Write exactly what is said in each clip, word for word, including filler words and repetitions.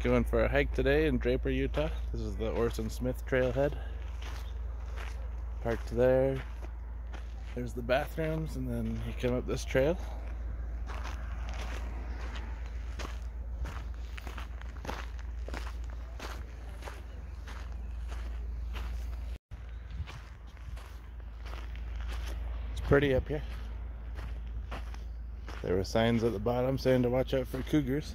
Going for a hike today in Draper, Utah. This is the Orson Smith Trailhead. Parked there. There's the bathrooms, and then you come up this trail. It's pretty up here. There were signs at the bottom saying to watch out for cougars.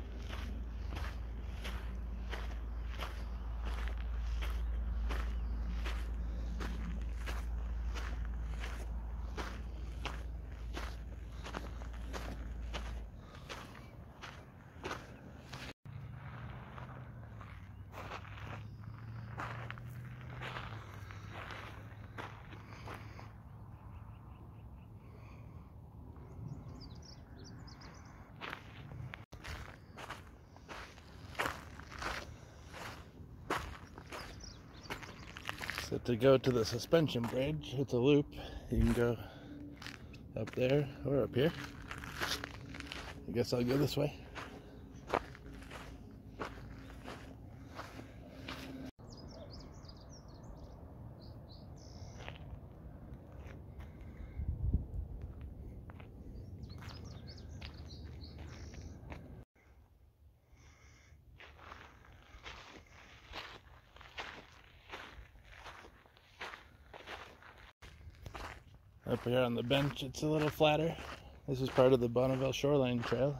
So to go to the suspension bridge, it's a loop. You can go up there or up here. I guess I'll go this way. Up here on the bench, it's a little flatter. This is part of the Bonneville Shoreline Trail.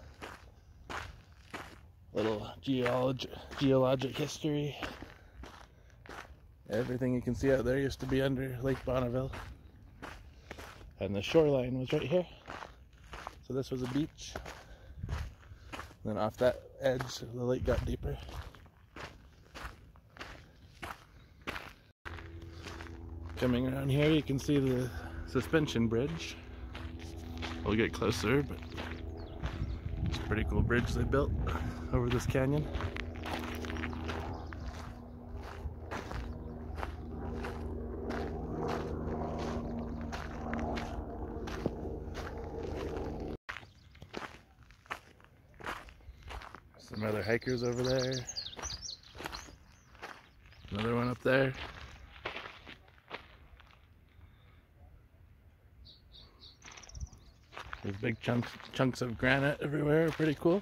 Little geolog geologic history. Everything you can see out there used to be under Lake Bonneville. And the shoreline was right here. So this was a beach. Then off that edge, the lake got deeper. Coming around here, you can see the suspension bridge. We'll get closer, but it's a pretty cool bridge they built over this canyon. Some other hikers over there. Another one up there. There's big chunks chunks of granite everywhere, pretty cool.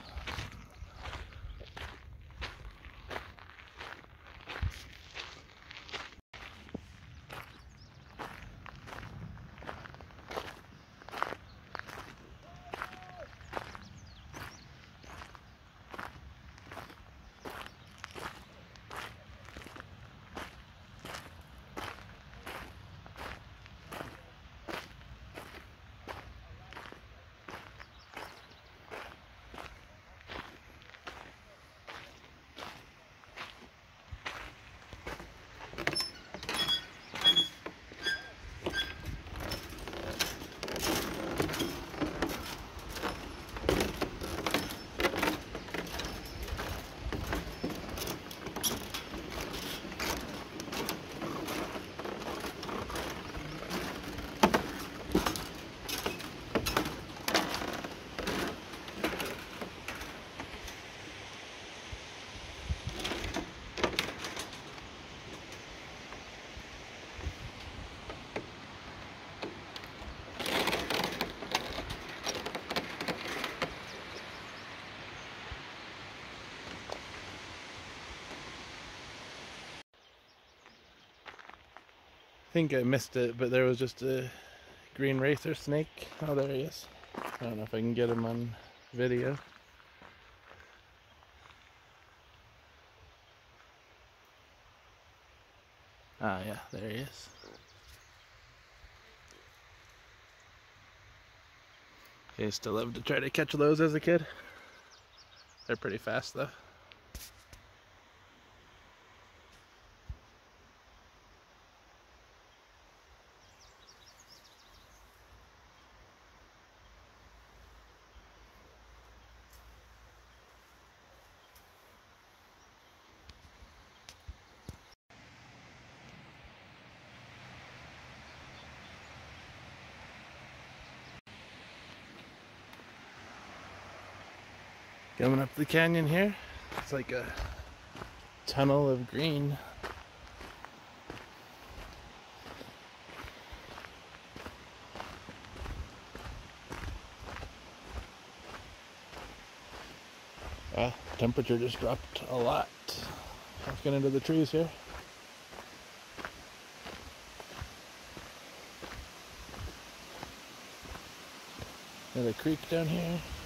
I think I missed it, but there was just a green racer snake. Oh, there he is. I don't know if I can get him on video. Ah, yeah, there he is. I used to love to try to catch those as a kid. They're pretty fast though. Coming up the canyon here, It's like a tunnel of green. Ah, temperature just dropped a lot. Let's get into the trees here. There's a creek down here.